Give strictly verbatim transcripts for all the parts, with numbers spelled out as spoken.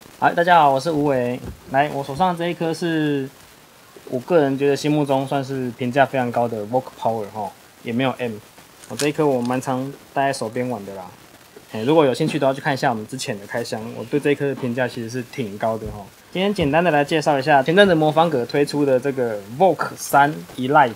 好，大家好，我是吴伟。来，我手上这一颗是我个人觉得心目中算是评价非常高的 Vogue Power 哈，也没有 M。我这一颗我蛮常戴在手边玩的啦。欸、如果有兴趣都要去看一下我们之前的开箱，我对这一颗的评价其实是挺高的哈。今天简单的来介绍一下前阵子魔方阁推出的这个 Vogue 三 Elite。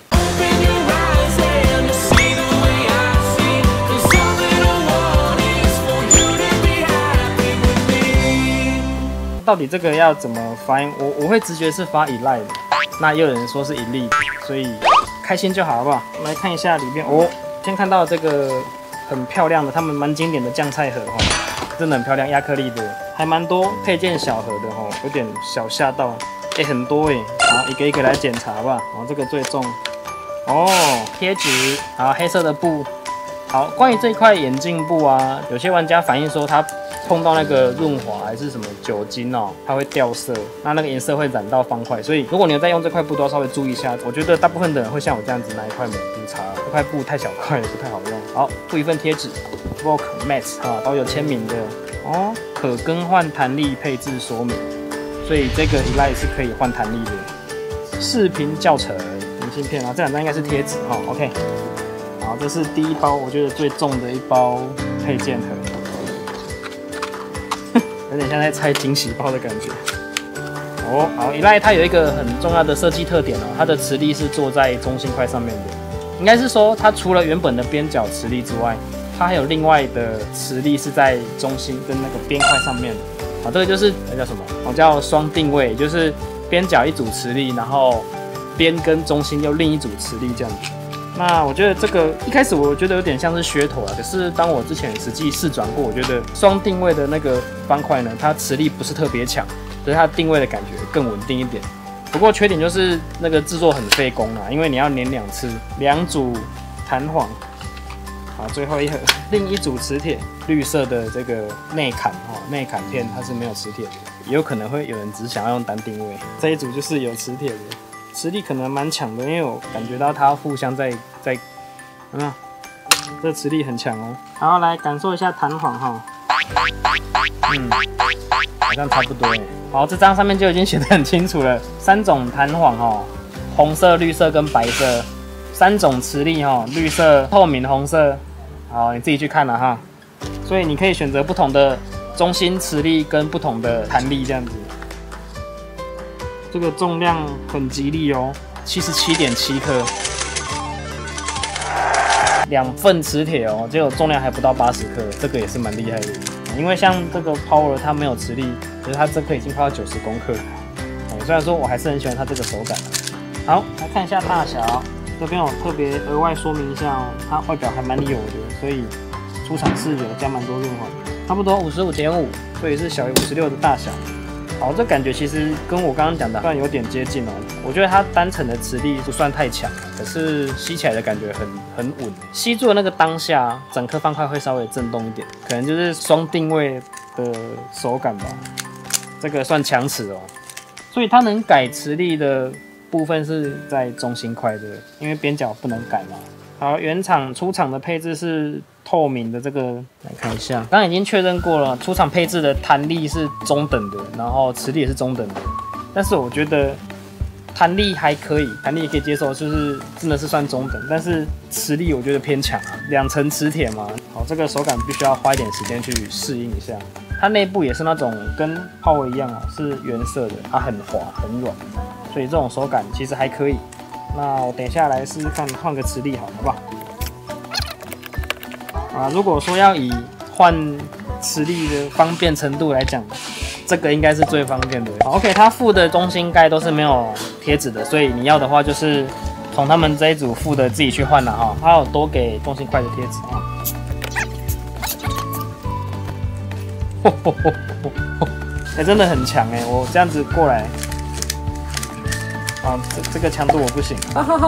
到底这个要怎么发音？我我会直觉是发 Elite， 那也有人说是 Elite， 所以开心就好，好不好？我们来看一下里面哦，先看到这个很漂亮的，他们蛮经典的酱菜盒哈，真的很漂亮，亚克力的，还蛮多配件小盒的哈，有点小吓到，哎、欸，很多哎，好，一个一个来检查吧。然后这个最重哦，贴纸，好，黑色的布。好，关于这一块眼镜布啊，有些玩家反映说它碰到那个润滑还是什么酒精哦，它会掉色，那那个颜色会染到方块，所以如果你有在用这块布，都要稍微注意一下。我觉得大部分的人会像我这样子拿一块抹布擦，这块布太小块了，不太好用。好，附一份贴纸 ，Vogue Matte 啊，都有签名的哦，可更换弹力配置说明，所以这个 Elite 是可以换弹力的。视频教程明信片啊，这两张应该是贴纸哈、哦、，OK。好，这是第一包，我觉得最重的一包配件盒，有点像在拆惊喜包的感觉。哦，好 ，Elite 它有一个很重要的设计特点哦，它的磁力是坐在中心块上面的，应该是说它除了原本的边角磁力之外，它还有另外的磁力是在中心跟那个边块上面。好，这个就是那叫什么？哦，叫双定位，就是边角一组磁力，然后边跟中心又另一组磁力这样子。那我觉得这个一开始我觉得有点像是噱头啊，可是当我之前实际试转过，我觉得双定位的那个方块呢，它磁力不是特别强，所以它定位的感觉更稳定一点。不过缺点就是那个制作很费工啦，因为你要粘两次，两组弹簧。好，最后一盒另一组磁铁，绿色的这个内坎哦，内坎片它是没有磁铁的，也有可能会有人只想要用单定位，这一组就是有磁铁的。磁力可能蛮强的，因为我感觉到它互相在在，有没有？这磁力很强哦。然后来感受一下弹簧哈，嗯，好像差不多哎。好，这张上面就已经写得很清楚了，三种弹簧哈，红色、绿色跟白色，三种磁力哈，绿色、透明、红色。好，你自己去看了哈。所以你可以选择不同的中心磁力跟不同的弹力这样子。这个重量很吉利哦， 七十七点七克，两份磁铁哦，结果重量还不到八十克，这个也是蛮厉害的。因为像这个 Power 它没有磁力，可是它这颗已经快要九十公克了。虽然说我还是很喜欢它这个手感。好，来看一下大小，这边有特别额外说明一下哦，它外表还蛮有的，所以出厂是有加蛮多润滑，差不多 五十五点五，所以是小于五十六的大小。好，这感觉其实跟我刚刚讲的算有点接近哦。我觉得它单层的磁力不算太强，可是吸起来的感觉很很稳。吸住的那个当下，整颗方块会稍微震动一点，可能就是双定位的手感吧。这个算强磁哦，所以它能改磁力的部分是在中心块的，因为边角不能改嘛。好，原厂出厂的配置是透明的，这个来看一下，刚刚已经确认过了，出厂配置的弹力是中等的，然后磁力也是中等的，但是我觉得弹力还可以，弹力也可以接受，就是真的是算中等，但是磁力我觉得偏强啊，两层磁铁嘛，好，这个手感必须要花一点时间去适应一下。它内部也是那种跟Power一样啊，是原色的，它很滑很软，所以这种手感其实还可以。那我等一下来试试看，换个磁力好，好不好？啊，如果说要以换磁力的方便程度来讲，这个应该是最方便的。好 ，OK， 它附的中心盖都是没有贴纸的，所以你要的话就是从他们这一组附的自己去换了哈。它有多给中心块的贴纸啊。吼吼吼吼吼！哎，真的很强哎，我这样子过来。啊，这这个强度我不行。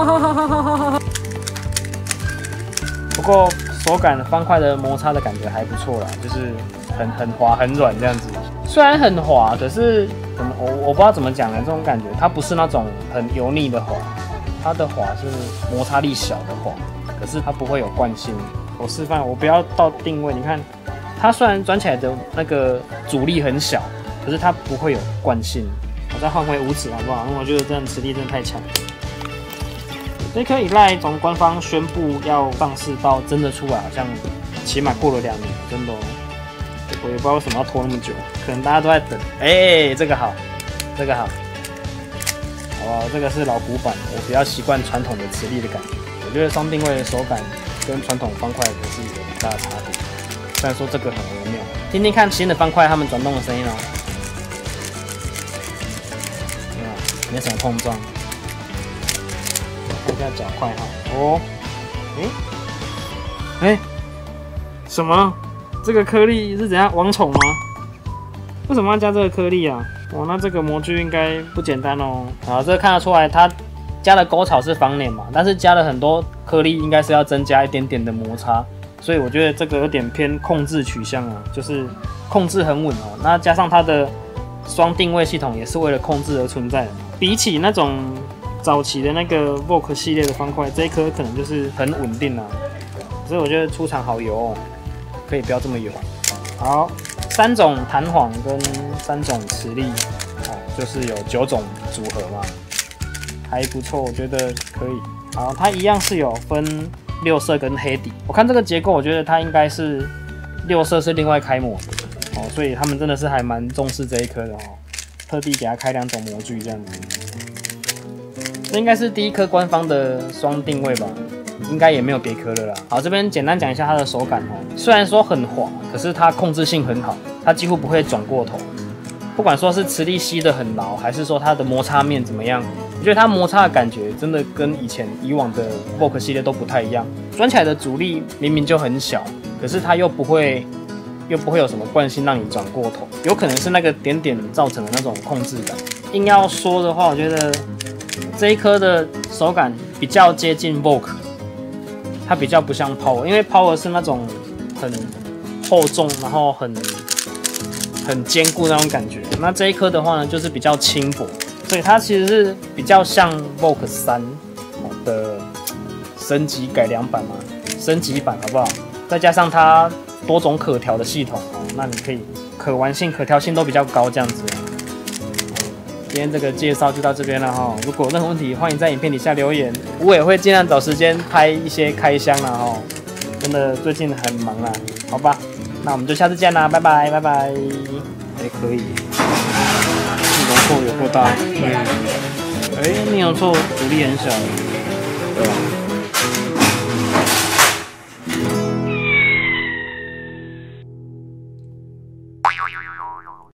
不过手感方块的摩擦的感觉还不错啦，就是很很滑很软这样子。虽然很滑，可是怎么我我不知道怎么讲呢？这种感觉它不是那种很油腻的滑，它的滑是摩擦力小的滑，可是它不会有惯性。我示范，我不要到定位，你看它虽然转起来的那个阻力很小， 可是它不会有惯性。我再换回五指好不好？因为我觉得这样磁力真的太强。这颗以赖从官方宣布要上市到真的出来，好像起码过了两年，真的、哦。我也不知道为什么要拖那么久，可能大家都在等。哎、欸，这个好，这个好。哦，这个是老古板，我比较习惯传统的磁力的感觉。我觉得双定位的手感跟传统方块还是有很大的差别。虽然说这个很微妙，听听看新的方块它们转动的声音哦。没什么碰撞，看一下脚块哈。哦，哎、欸，哎、欸，什么？这个颗粒是怎样王宠吗？为什么要加这个颗粒啊？哦，那这个模具应该不简单哦。好，这个看得出来，它加的沟槽是方脸嘛，但是加了很多颗粒，应该是要增加一点点的摩擦，所以我觉得这个有点偏控制取向啊，就是控制很稳哦。那加上它的双定位系统也是为了控制而存在的。比起那种早期的那个 Vogue 系列的方块，这一颗可能就是很稳定啊。所以我觉得出厂好油哦，可以不要这么油。好，三种弹簧跟三种磁力，哦，就是有九种组合嘛，还不错，我觉得可以。好，它一样是有分六色跟黑底。我看这个结构，我觉得它应该是六色是另外开模的哦，所以他们真的是还蛮重视这一颗的哦。特地给它开两种模具这样子，这应该是第一颗官方的双定位吧，应该也没有别颗了啦。好，这边简单讲一下它的手感哦，虽然说很滑，可是它控制性很好，它几乎不会转过头。不管说是磁力吸得很牢，还是说它的摩擦面怎么样，我觉得它摩擦的感觉真的跟以前以往的 Vogue 系列都不太一样。转起来的阻力明明就很小，可是它又不会。又不会有什么惯性让你转过头，有可能是那个点点造成的那种控制感。硬要说的话，我觉得这一颗的手感比较接近 Vogue， 它比较不像 Power， 因为 Power 是那种很厚重，然后很很坚固那种感觉。那这一颗的话呢，就是比较轻薄，所以它其实是比较像 Vogue 三的升级改良版嘛，升级版好不好？再加上它多种可调的系统哦，那你可以可玩性、可调性都比较高，这样子。今天这个介绍就到这边了哈。如果有任何问题，欢迎在影片底下留言，我也会尽量找时间拍一些开箱啦哈。真的最近很忙啦，好吧？那我们就下次见啦，拜拜拜拜。还可以，逆容错有够大，嗯，哎，逆容错阻力很小，对吧？